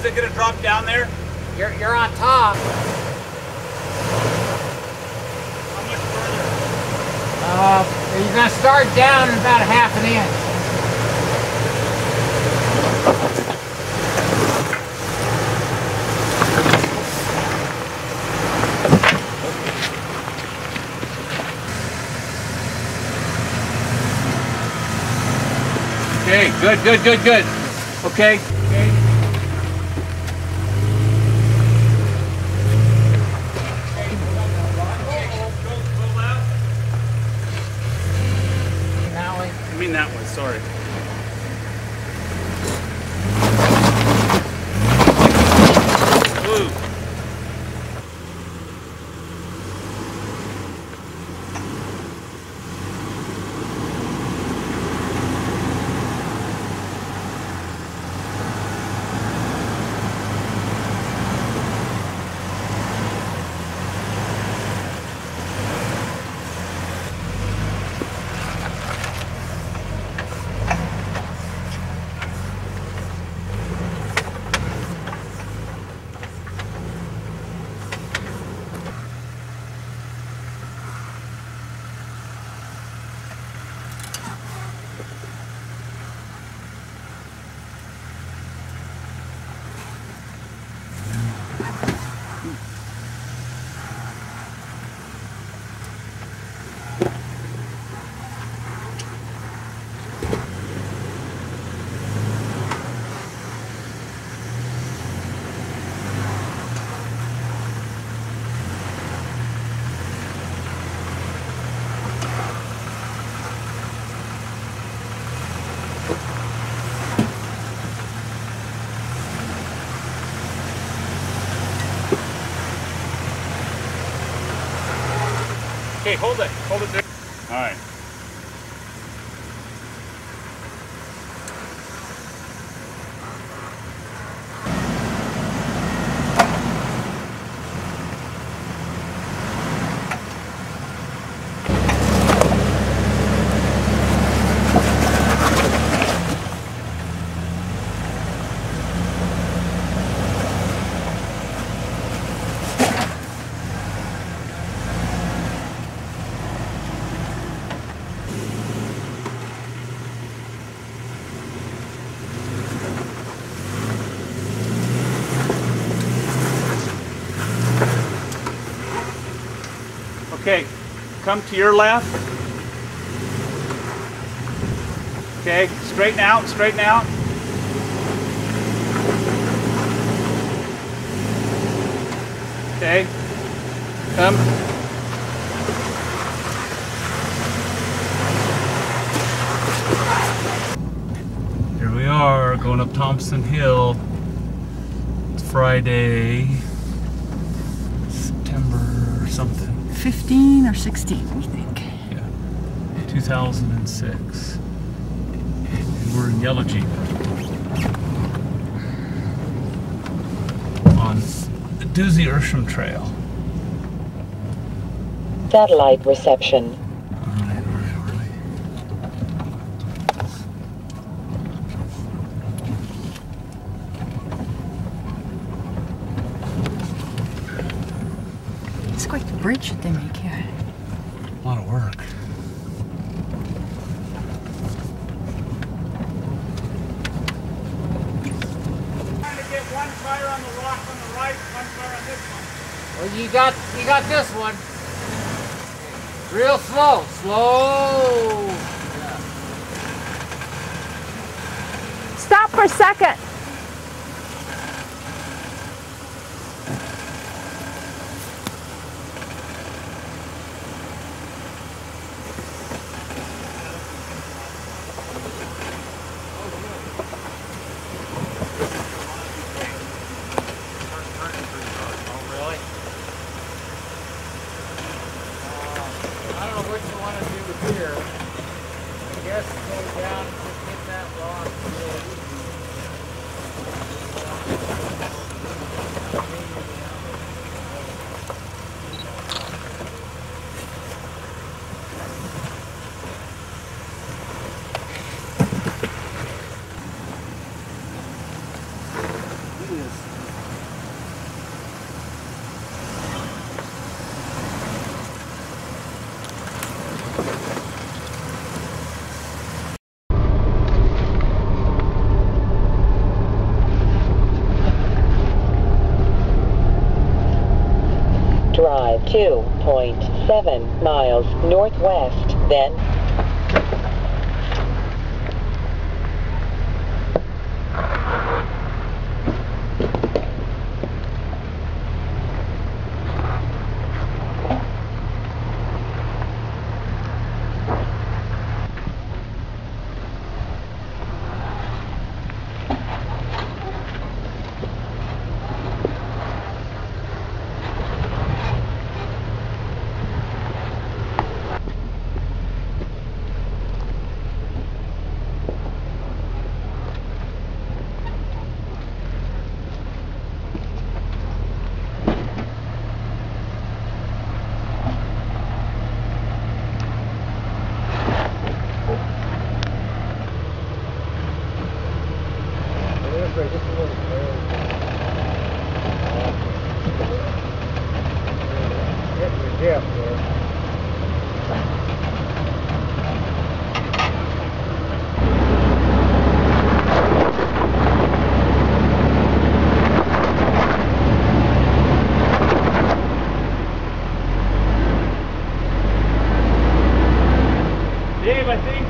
Is it going to drop down there? You're on top. How much further? You're going to start down in about a half an inch. Okay, good. Okay. I mean that way, sorry. Ooh. Okay, hold it there. All right. Okay, come to your left. Okay, straighten out. Okay, come. Here we are, going up Thompson Hill. It's Friday, September something. 15 or 16, we think. Yeah, 2006. And we're in Yellow Jeep on the Dusy Ersham Trail. Satellite reception. All right. It's quite the bridge that they make here. A lot of work. Trying to get one tire on the rock on the right, one tire on this one. Well, you got this one. Real slow. Yeah. Stop for a second. I don't know what you want to do here. I guess go down and just hit that rock. Look at this. Drive 2.7 miles northwest, then Dave, I think.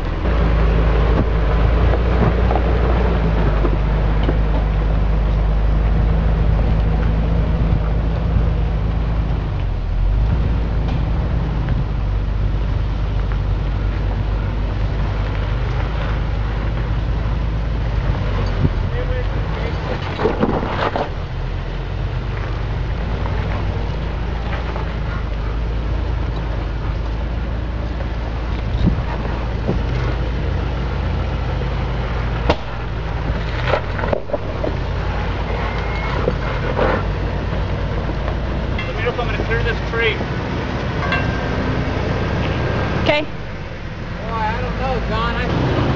I'm going to clear this tree. Okay. Boy, I don't know, John.